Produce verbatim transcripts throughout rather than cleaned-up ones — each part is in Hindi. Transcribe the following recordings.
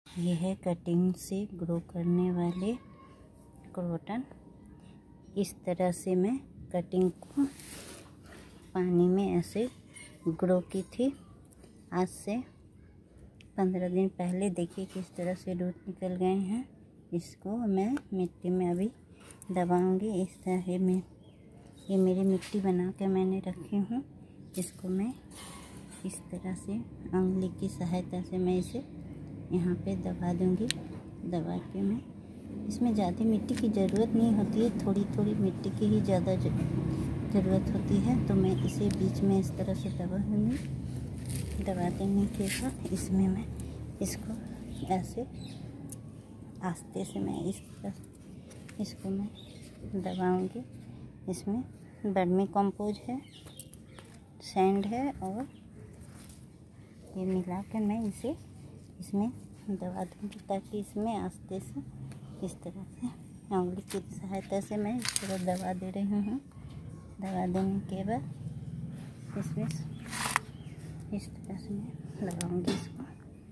ये है कटिंग से ग्रो करने वाले क्रोटन। इस तरह से मैं कटिंग को पानी में ऐसे ग्रो की थी। आज से पंद्रह दिन पहले देखिए किस तरह से रूट निकल गए हैं। इसको मैं मिट्टी में अभी दबाऊंगी। इस तरह में ये मेरी मिट्टी बना के मैंने रखी हूँ। इसको मैं इस तरह से उंगली की सहायता से मैं इसे यहाँ पे दबा दूँगी। दबा के मैं इसमें ज़्यादा मिट्टी की ज़रूरत नहीं होती है, थोड़ी थोड़ी मिट्टी की ही ज़्यादा ज़रूरत होती है। तो मैं इसे बीच में इस तरह से दबा दूँगी। दबा देने के बाद इसमें मैं इसको ऐसे आस्ते से मैं इस तरह इसको मैं दबाऊँगी। इसमें वर्मी कंपोज है, सैंड है और ये मिला के मैं इसे इसमें दबा दूँगी ताकि इसमें आस्ते से इस तरह से उंगली की सहायता से मैं इस तरह दबा दे रही हूँ। दबा देने के बाद इसमें इस तरह से मैं लगाऊंगी इसको।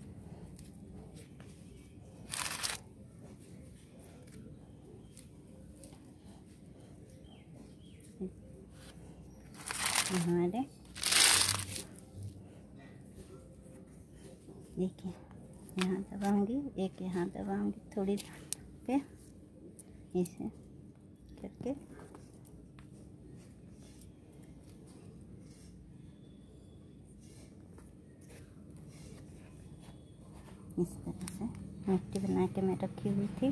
हमारे देखिए यहाँ दबाऊंगी, एक यहाँ दबाऊंगी थोड़ी पे इसे करके इस तरह से मिट्टी बना के मैं रखी हुई थी।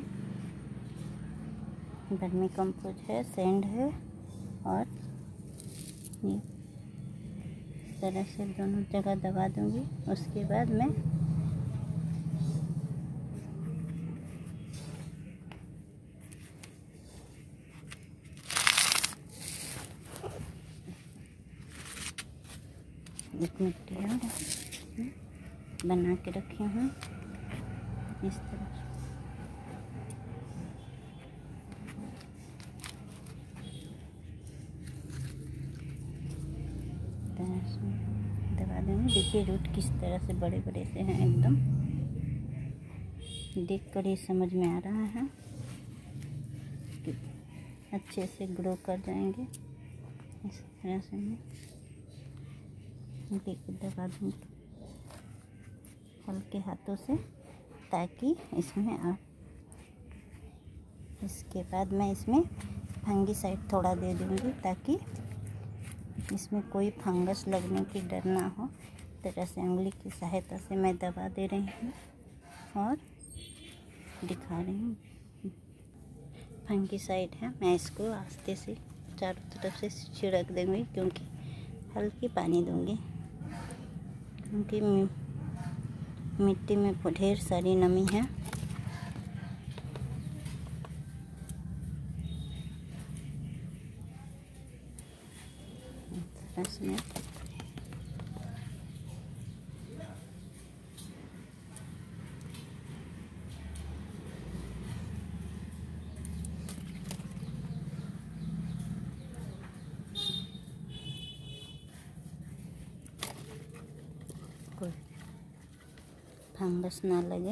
वर्मी कंपोज है, सैंड है और ये इस तरह से दोनों जगह दबा दूंगी। उसके बाद मैं एक मिट्टी और बना के रखी हूँ इस तरह से दबा देंगे। देखिए रूट किस तरह से बड़े बड़े से हैं, एकदम देख कर ही समझ में आ रहा है कि अच्छे से ग्रो कर जाएंगे। इस तरह से मैं देखिए दबा दूँगी हल्के हाथों से ताकि इसमें आ इसके बाद मैं इसमें फंगीसाइड थोड़ा दे दूँगी ताकि इसमें कोई फंगस लगने की डर ना हो। तरह से उंगली की सहायता से मैं दबा दे रही हूँ और दिखा रही हूँ। फंगीसाइड है, मैं इसको आस्ते से चारों तरफ से छिड़क दूँगी क्योंकि हल्की पानी दूँगी क्योंकि मिट्टी में ढेर सारी नमी है। इसमें कोई फंगस ना लगे।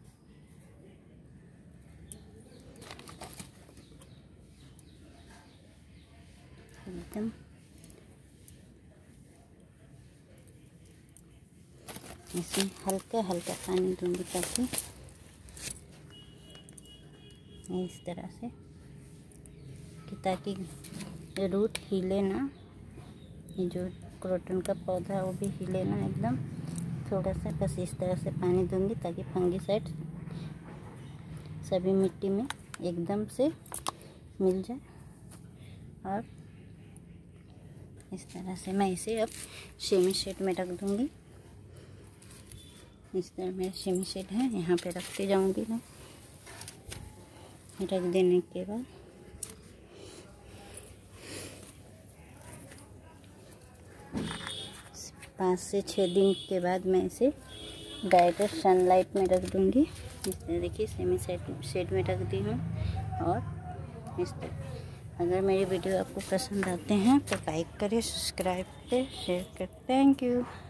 एकदम इसमें हल्का हल्का पानी दूंगी ताकि इस तरह से कि ताकि रूट हिले ना। ये जो क्रोटन का पौधा वो भी हिले ना एकदम। थोड़ा सा बस इस तरह से पानी दूंगी ताकि फंगीसाइड सभी मिट्टी में एकदम से मिल जाए। और इस तरह से मैं इसे अब सेमी शेड में रख दूंगी। इस तरह मेरा सेमी शेड है, यहाँ पे रखते जाऊंगी मैं। रख देने के बाद पाँच से छः दिन के बाद मैं इसे डायरेक्ट सनलाइट में रख दूंगी। इस तरह देखिए सेमी शेड शेड में रख दी हूँ। और इस तरह अगर मेरी वीडियो आपको पसंद आते हैं तो लाइक करें, सब्सक्राइब करें, शेयर करें। Thank you.